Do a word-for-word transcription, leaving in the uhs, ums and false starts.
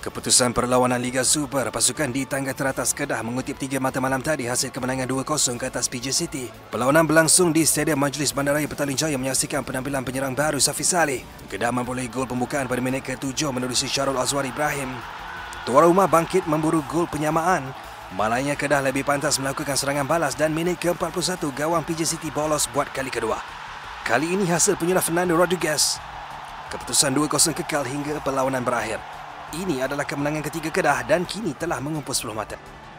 Keputusan perlawanan Liga Super, pasukan di tangga teratas Kedah mengutip tiga mata malam tadi hasil kemenangan dua kosong ke atas P J City. Perlawanan berlangsung di Stadium Majlis Bandaraya Petaling Jaya menyaksikan penampilan penyerang baru Safi Saleh. Kedah memperoleh gol pembukaan pada minit ke tujuh menerusi Syarul Azwar Ibrahim. Tuan rumah bangkit memburu gol penyamaan. Malangnya Kedah lebih pantas melakukan serangan balas dan minit ke empat puluh satu gawang P J City bolos buat kali kedua. Kali ini hasil penyerang Fernando Rodriguez. Keputusan dua kosong kekal hingga perlawanan berakhir. Ini adalah kemenangan ketiga Kedah dan kini telah mengumpul sepuluh mata.